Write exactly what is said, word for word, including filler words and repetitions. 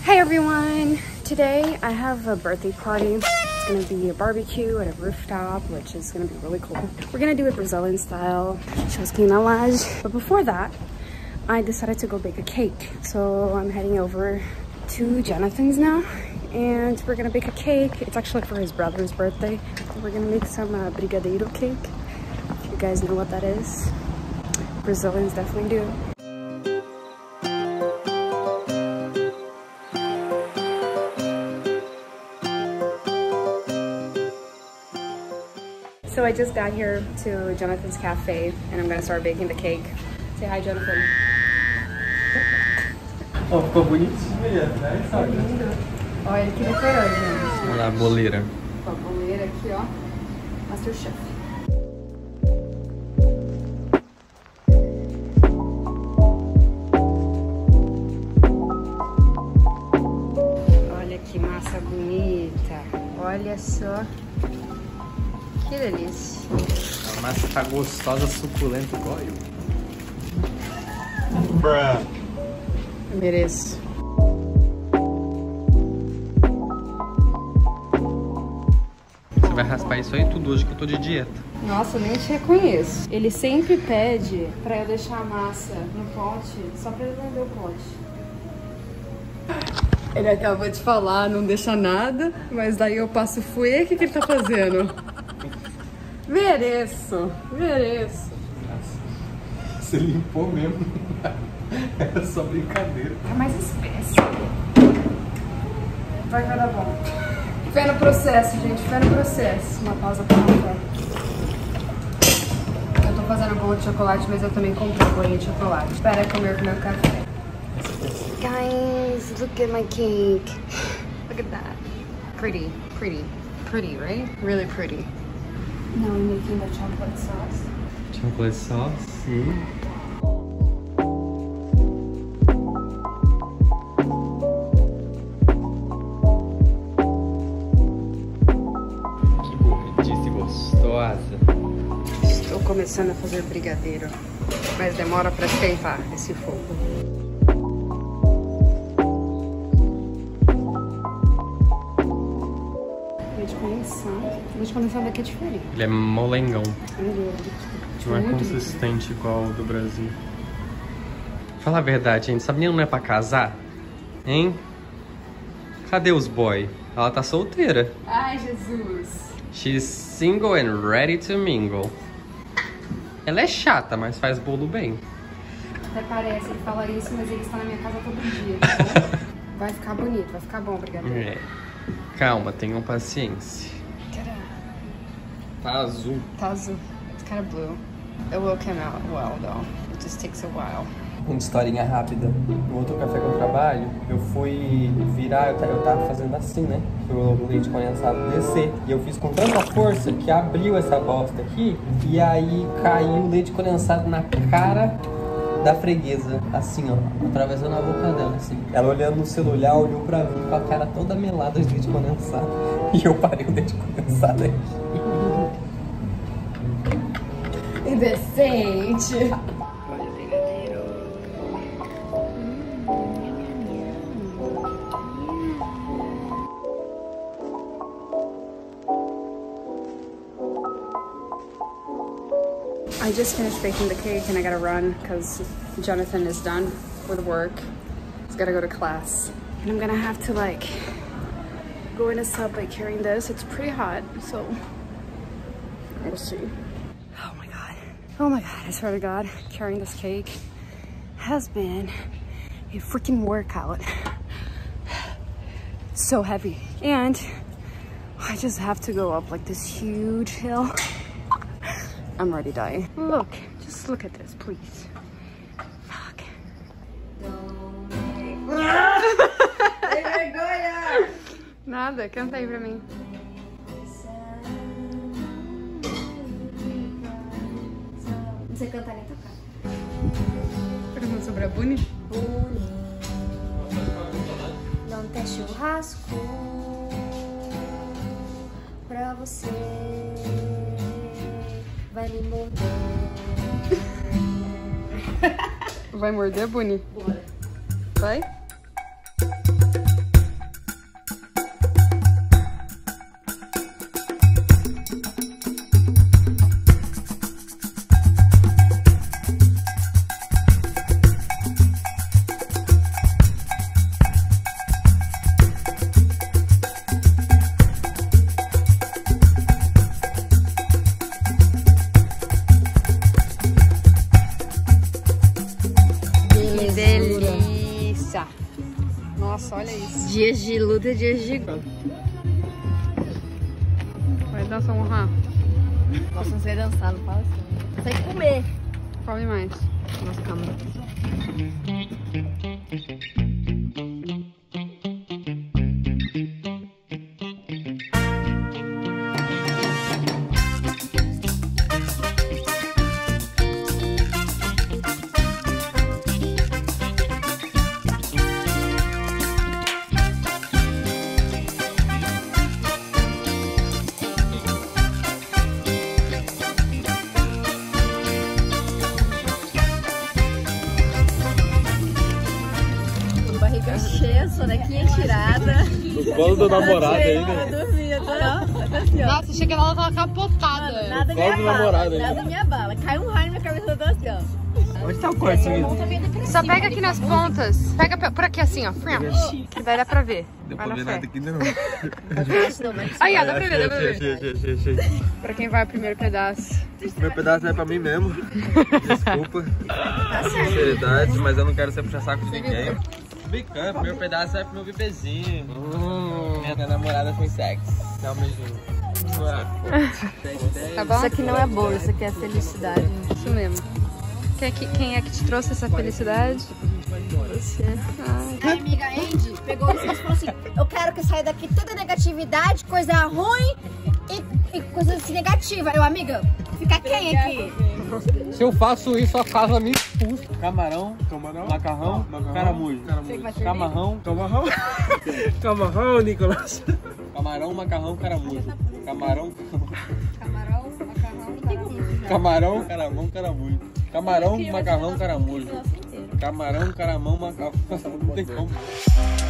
Hey everyone! Today I have a birthday party. It's gonna be a barbecue at a rooftop, which is gonna be really cool. We're gonna do it Brazilian style, churrasquinho na laje. But before that, I decided to go bake a cake. So I'm heading over to Jonathan's now, and we're gonna bake a cake. It's actually for his brother's birthday. We're gonna make some uh, brigadeiro cake. If you guys know what that is. Brazilians definitely do. So I just got here to Jonathan's cafe and I'm gonna start baking the cake. Say hi, Jonathan. Oh, ficou bonito mesmo, né? Ficou lindo. Olha ele que decorou, gente. Olha lá, a boleira. A boleira aqui, ó. Masterchef. Olha que massa bonita. Olha só. Que delícia. A massa tá gostosa, suculenta, igual eu. Bruh. Eu mereço. Você vai raspar isso aí tudo hoje que eu tô de dieta. Nossa, eu nem te reconheço. Ele sempre pede pra eu deixar a massa no pote, só pra ele vender o pote. Ele acabou de falar, não deixa nada, mas daí eu passo fuê, o que que ele tá fazendo? Mereço, mereço. Nossa, você limpou mesmo. Era só brincadeira. É mais espécie. Vai, vai dar bom. Fé no processo, gente, fé no processo. Uma pausa pra café. Eu tô fazendo bolo de chocolate, mas eu também comprei bolinho de chocolate. Espera comer com meu café. Guys, look at my cake. Look at that. Pretty, pretty, pretty, right? Really pretty. Now we're making the chocolate sauce. Chocolate sauce? Hum. Que gordice gostosa. Estou começando a fazer brigadeiro, mas demora para esquentar esse fogo. Leite condensado. Leite condensado aqui é diferente. Ele é molengão. Ele Não é consistente igual o do Brasil. Fala a verdade, gente. Essa menina não é pra casar? Hein? Cadê os boy? Ela tá solteira. Ai, Jesus. She's single and ready to mingle. Ela é chata, mas faz bolo bem. Até parece, ele fala isso, mas ele está na minha casa todo dia. Então vai ficar bonito, vai ficar bom, brigadeiro. É. Calma, tenham paciência. Tá azul. Tá azul. It's kind of blue. It will come out well, though. It just takes a while. Uma historinha rápida. No outro café que eu trabalho, eu fui virar, eu, eu tava fazendo assim, né? Pro leite condensado descer. E eu fiz com tanta força que abriu essa bosta aqui. E aí caiu o leite condensado na cara da freguesa. Assim, ó. Atravessando a boca dela, assim. Ela olhando no celular, olhou pra mim com a cara toda melada de leite condensado. E eu parei o leite condensado aqui. Indecente. I just finished baking the cake and I gotta run because Jonathan is done with work. He's gotta go to class. And I'm gonna have to like go in a subway carrying this. It's pretty hot, so we'll see. Oh my God. Oh my God, I swear to God, carrying this cake has been a freaking workout. It's so heavy. And I just have to go up like this huge hill. I'm already dying. Look, just look at this, please. Fuck. Nada, canta aí pra mim. Não sei cantar nem tocar. Pergunta sobre a Buni? Buni. Não tem churrasco pra você. Vai me morder. Vai morder, Buni? Bora. Vai? Nossa, olha isso. Dias de luta, dias de... Vai dançar um rá. Nossa, não sei dançar, não fala assim. Sei comer. Come mais. Nossa, calma. Barriga cheia, sonequinha tirada. No colo do namorado ainda. Eu dormia, tô assim, ó. Nossa, chega lá, ela tava capotada. Nada Colo minha do bala, namorado nada ainda. minha bala. Caiu um raio na minha cabeça, eu tô assim, ó. Onde tá o corte, amigo? Só pega aqui nas pontas. Pega pe- por aqui assim, ó. Que daí dá pra ver. Vai na fé. aqui não. Aí, ó, dá pra ver, dá pra ver. Achei, achei, achei, achei. Pra quem vai o primeiro pedaço. Meu pedaço é pra mim mesmo. Desculpa. Sinceridade, mas eu não quero ser puxar saco de ninguém. Bicamp, meu pedaço é pro meu bebezinho. Hum, minha namorada foi sexy. Dá um beijinho. Tá bom? Isso aqui não é bolo, isso aqui é felicidade. Isso mesmo. Quem é que, quem é que te trouxe essa felicidade? Você. Ai. A amiga Andy pegou isso e falou assim: eu quero que saia daqui toda negatividade, coisa ruim e, e coisa assim negativa. Eu, amiga, fica quem aqui? Se eu faço isso, a casa me expulsa. Camarão, camarão, macarrão, macarrão, caramujo. Camarrão, camarrão. Camarrão, Nicolas. Camarão, macarrão, caramujo. Camarão, Camarão, macarrão, caramujo. camarão, caramão, caramujo. Camarão, macarrão, caramujo. Camarão, caramão, macarrão. Não tem como.